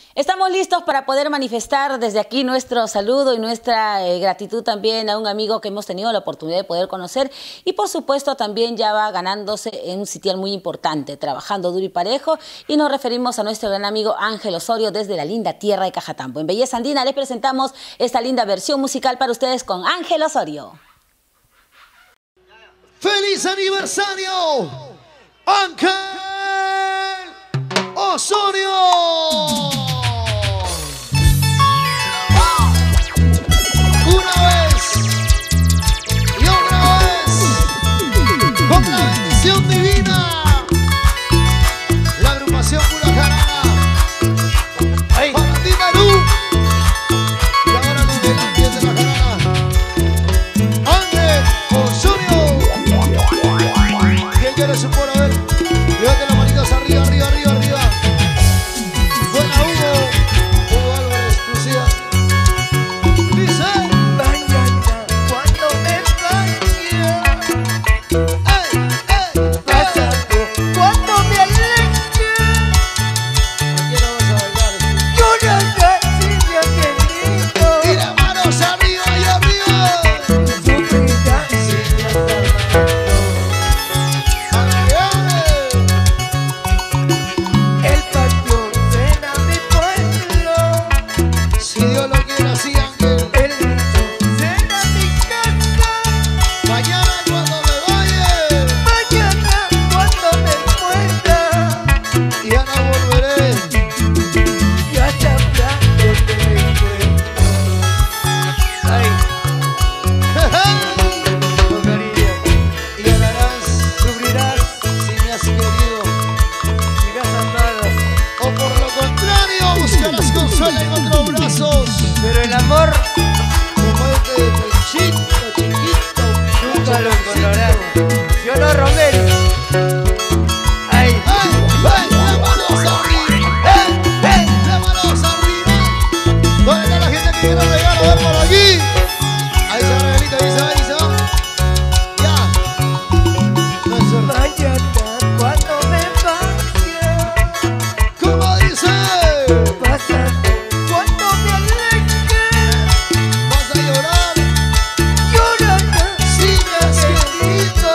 Estamos listos para poder manifestar desde aquí nuestro saludo y nuestra gratitud también a un amigo que hemos tenido la oportunidad de poder conocer y por supuesto también ya va ganándose en un sitial muy importante, trabajando duro y parejo, y nos referimos a nuestro gran amigo Ángel Osorio desde la linda tierra de Cajatambo. En Belleza Andina les presentamos esta linda versión musical para ustedes con Ángel Osorio. ¡Feliz aniversario, Ángel Osorio! Una vez y otra vez, con la bendición divina, la agrupación Pura Jarana, para ti, Malú, y ahora con el ángel de la jarana, Ángel Osorio. ¿Quién quiere su por? A ver, levante las manitas arriba, arriba, arriba, arriba. Buena Hugo Álvarez, Lucía. Dice: mañana cuando me vaya, pasando cuando me aleje. Aquí no vas a bailar. Yo no sé si me querido. Y las manos arriba y arriba. Sufrirá si me has el patio cena mi pueblo. Si Dios lo quiere así, Ángel. El nicho cena mi casa. Mañana cuando me vaya, mañana cuando me muera, ya no volveré. Ya sabrás lo que me encuentro. Ay. Con cariño. Y llorarás, sufrirás si me has querido. O por lo contrario, buscarás consuelo en otros brazos. Pero el amor, como este de pechito, chiquito, nunca lo encontrarás. Yo no, Romero. Ay, ay, ay, las manos arriba. Las manos arriba. ¿Dónde está la gente que quiere regalar? A ver por aquí. Ahí se va, regalito, ahí se va, ahí se va. Ya. Mañana cuando me vaya, ¿cómo dice? Pasando cuando me aleje, vas a llorar, llorarás si me has querido.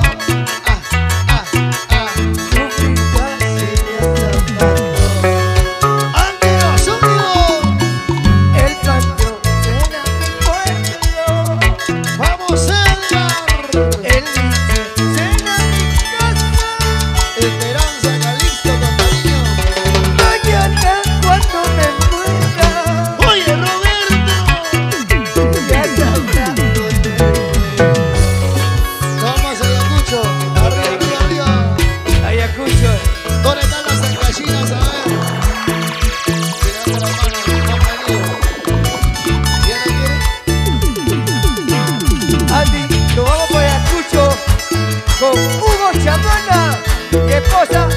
Sufrirás si me has amado. Ángel Osorio, el patio cena mi pueblo. Vamos, Edgar, el nicho cena mi casa. Esperanza, Calixto, con cariño. Mañana cuando me muera. Oye, Roberto, ya sabrás dónde. Vamos, Ayacucho. Arriba, arriba, arriba. Ayacucho. ¿Dónde están las gallinas? A ver. Tirando la mano, vamos a ir. ¿Viene, quiere? Andy, nos vamos por Ayacucho con Hugo Chamana, mi esposa.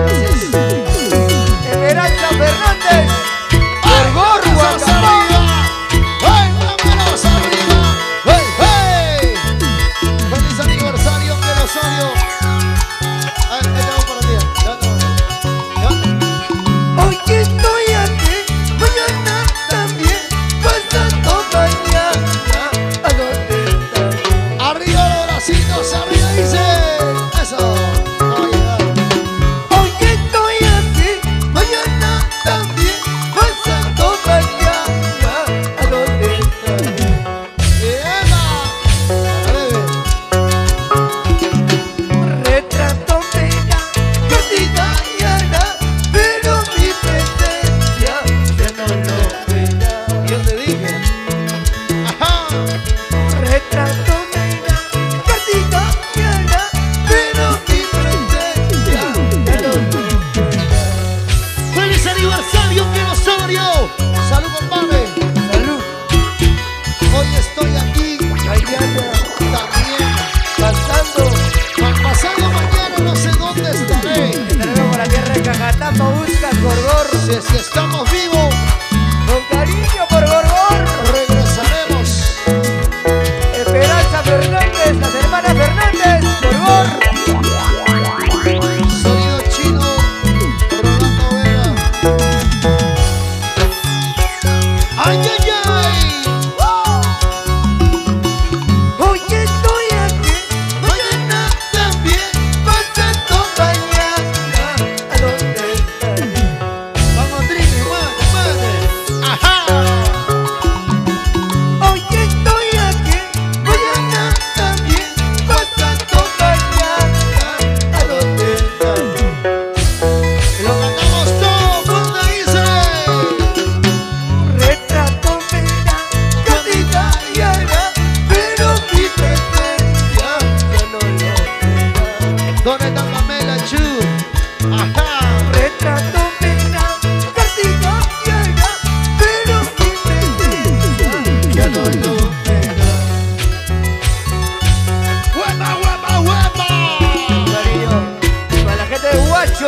Esperanza Fernández, por Gorro, Guacamón. ¡Hey, vámonos arriba! ¡Hey, hey! ¡Feliz aniversario, Ángel Osorio! A ver, ahí te vamos por aquí. Hoy estoy aquí, mañana también, pasando mañana. ¿A dónde estás? Arriba los bracitos, arriba dice. Eso. Hoy estoy aquí, mañana también, pasando mañana. ¿A dónde estás? Retrato pena cotidiana, pero mi presencia ya no lo verá. Yo te dije. Ajá. Retrato pena cotidiana, pero mi presencia ya no lo verá. ¡Feliz aniversario, Ángel Osorio! ¡Salud, compadre! ¡Salud! Hoy estoy aquí, mañana también, pasando mañana no sé dónde estaré. Estaremos por la tierra de Cajatambo, busca Gorgor. Si es que estamos vivos, con cariño por Gorgor, regresaremos. Esperanza Fernández, las hermanas Fernández, Gorgor. Sonido chino, Rolando Vera.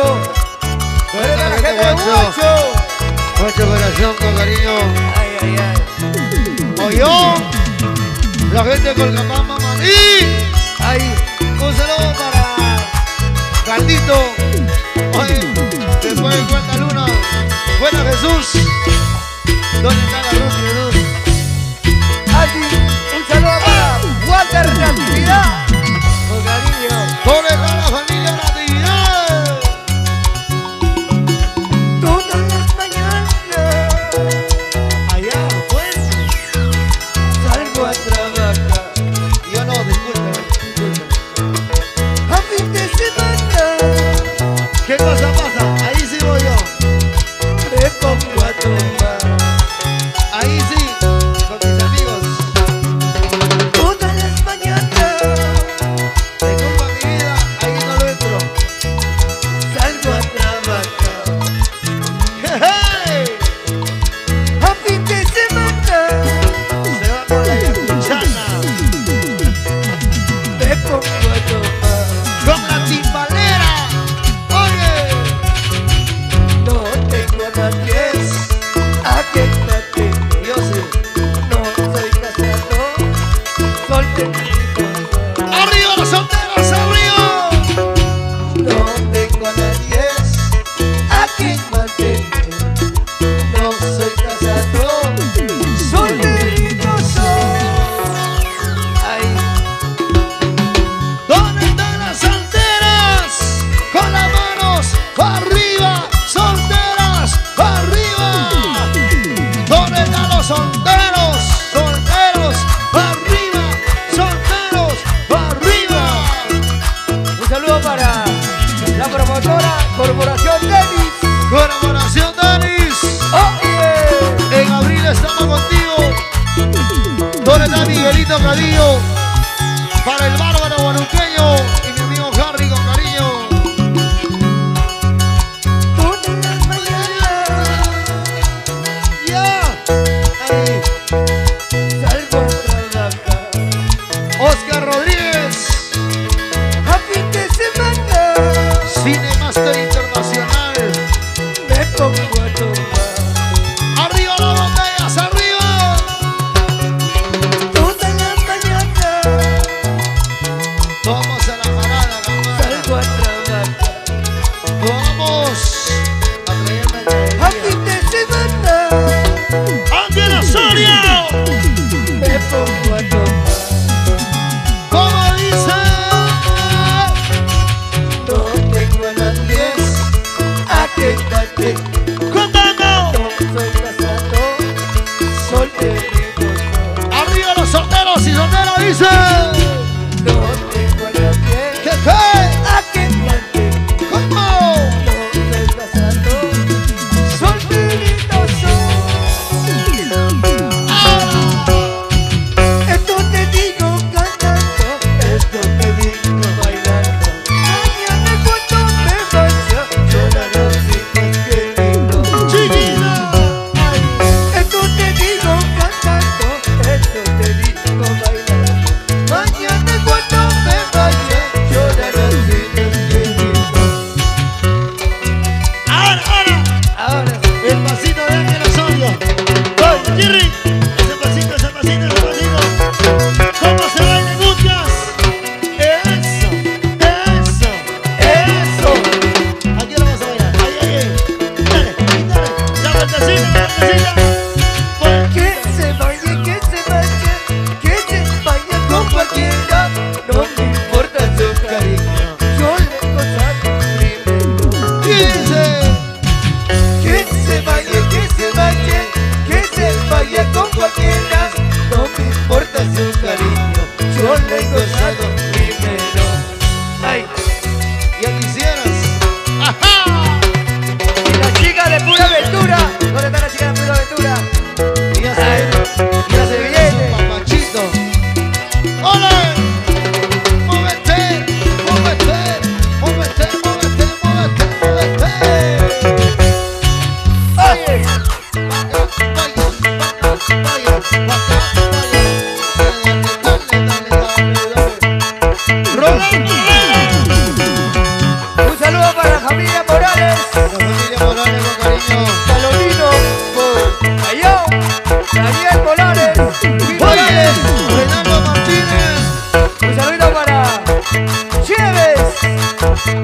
Guacho. Buena La gente, gente de Guacho. Guacho. Guacho corazón con cariño. Ay, ay, ay. Ollón. La gente de Colcapama, maní. Ay, Un saludo para Caldito. Oye, después de cuenta luna. Buena Jesús. ¿Dónde está la luz, Jesús? Andy, un saludo para Walter Natividad. Con cariño. ¿Dónde está la familia Natividad? Todas las mañanas Allá, pues. salgo a trabajar. Yo no, disculpe. A fin de semana ¿Qué cosa pasa? Ahí sí voy yo. me pongo a tomar. Ahí sí, con mis amigos. Todas las mañanas Disculpa mi vida, ahí no lo entro. salgo a trabajar. ¡Hey! A fin de semana Se va con la yacuchana. me pongo a tomar. Con la timbalera. Oye. No tengo a nadie a quien mantener. Yo sé. No soy casado, solterito. ¡Arriba los solteros, arriba! No tengo a nadie a quien mantener. No soy casado, solterito soy. Ay, ¿Dónde están las solteras? Con las manos arriba, solteras arriba. ¿Dónde están los solteros? Solteros arriba, solteros arriba. un saludo para la promotora Corporación Denis. Corporación Denis. Oye, En abril estamos contigo. ¿Dónde está Miguelito Cadillo? Para el bárbaro guanuqueño y mi amigo Harry con cariño. todas las mañanas Ya. Ahí. salgo a trabajar. Oscar Rodríguez. A fin de semana Cinemaster Internacional. me pongo a tomar. Arriba las botellas, arriba. Todas las mañanas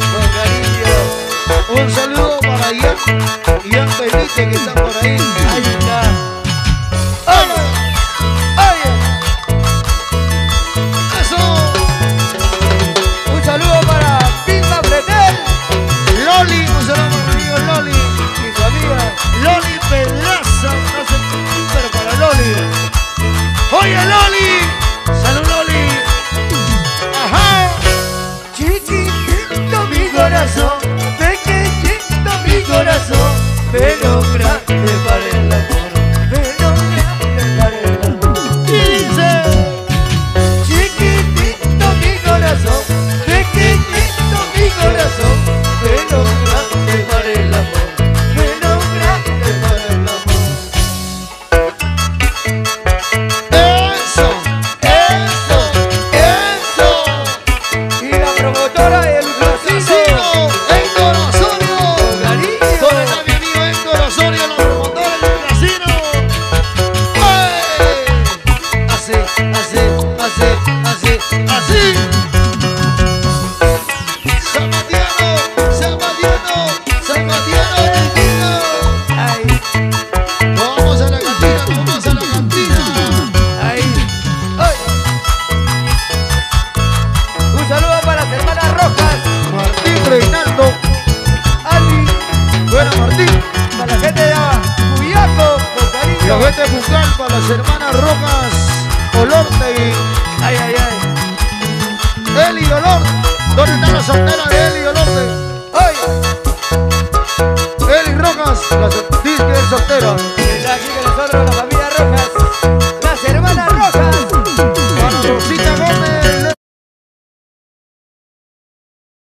con cariño. Un saludo para Ian Benítez, que está por ahí. Ahí está. ¡Oye! ¡Oye! ¡Eso! Un saludo para Vilma Bretel Loli, un saludo para mi amigo Loli. y su amiga. Loli Pedraza, no sé, pero para Loli. ¡Oye, Loli! ¡Salud, Loli! ¡Ajá! Chiquitito mi corazón, pequeñito mi corazón, pero grande para el amor, pero grande para el amor. Y dice... Chiquitito mi corazón, pequeñito mi corazón, pero grande para el amor, pero grande para el amor. ¡Eso! ¡Eso! ¡Eso! Y la promotora del ¡Casino! ¡Héctor Osorio! cariño. ¿Dónde está mi amigo Héctor Osorio, la promotora del casino? ¡Ey! Así, así, así, así, así. Zapatiano, Zapatiano, Zapatiano, Argentina. Ay, Nos vamos a la cantina, nos vamos a la cantina. ay, ay. Un saludo para las hermanas Rojas, Martín Reinaldo. Ali, Buena, Martín. para la gente de Cuyaco, con Y cariño. la gente Bucal para las hermanas Rojas. Olortegui. Ay, ay, ay. Eli Olor. ¿Dónde está la soltera de Eli Olortegui? Ay, Eli Rojas. La soltera.